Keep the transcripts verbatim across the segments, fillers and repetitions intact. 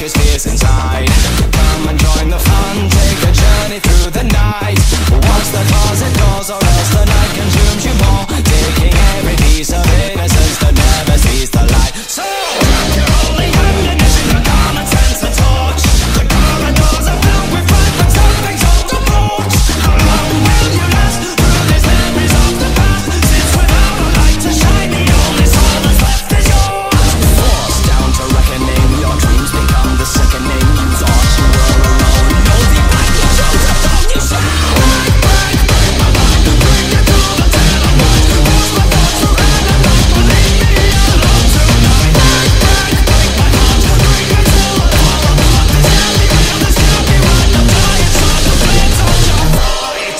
his fears inside. Come and join the fun, take a journey through the night. Watch the closet doors or else the night consumes you more, taking every piece of innocence that never sees the light. So, grab your holy ammunition, your common sense and torch. The corridors are filled with fright, but something's on the porch. How long will you last through these memories of the past? Since without a light to shine, the only soul that's left is yours. Forced down to reckoning, your dreams become the sickening. You thought you were alone, no deep like you chose to thought you said. Break, break, break my mind, bring it to the dead of night. Watch my thoughts forever, don't believe me alone tonight. Break, break, break my heart, bring it to the fall apart. This can't be real, this can't be right. I'm dying, so the flames on your right.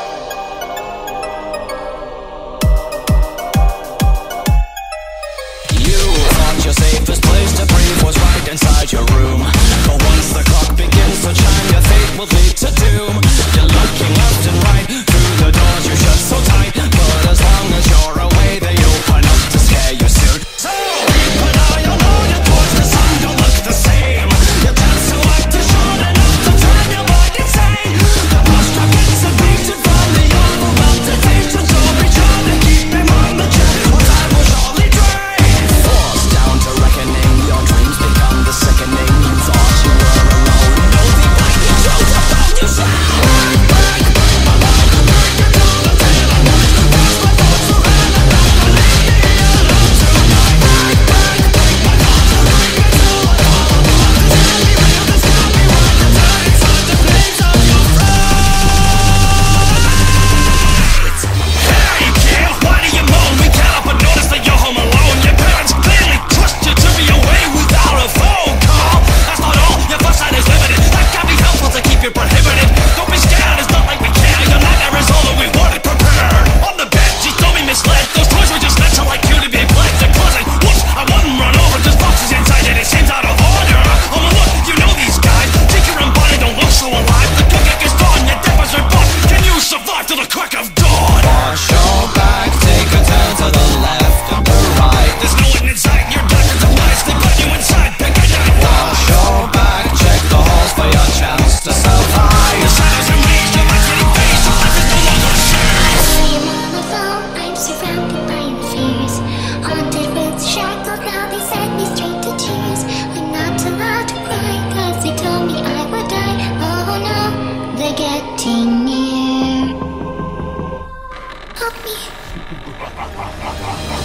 You thought your safest place to breathe was right inside your room, but once the clock begins to chime, your fate will lead to doom. You're looking left and right through the doors you shut so tight, but as long as you're away, they open up to scare you soon. So keep an eye on all your towards the sun, don't look the same. Your chance to act is short enough to turn your mind insane. The posture gets a beaten from the overwhelmed attention, so be sure to keep him on the track, or time will surely drain. Forced down to reckoning, your dreams become the sickening. You thought you were alone, no deep like you chose to thought you said. Break, break, break my mind, bring it to the dead of night. Watch my thoughts forever, don't believe me alone tonight. Break, break, break my heart, bring it to the fall apart. This can't be real, this can't be right. I'm dying inside the flames of your fright. Hey kid, why do you moan? We can't help but notice that you're home alone. Your parents clearly trust you to be away without a phone call. That's not all, your foresight is limited. That can be helpful to keep you prohibited. Don't be scared, it's not like we care. Your nightmare is all that we wanted prepared. On the bed, she told me misled. Those toys were just meant to like you to be played. The closet, whoops, I wouldn't run over. Just boxes inside it, it seems out of order. Oh my look, you know these guys. Tinker and Bonnie don't look so alive. The cookie is gone, your diapers are bought. Can you survive till the crack of dawn? Watch your back, take a turn to the left and the right. There's no one inside, your doctor's a lies. They put you inside, pick a knife. Watch your back, check the halls for your chance to self-hide. The shadows are raised, your mind's getting phased. Your life is no longer safe. I am on the phone, I'm surrounded by your fears. Haunted with shackles, now they send me straight to tears. I'm not allowed to cry, cause they told me I would die. Oh no, they're getting near. Help me.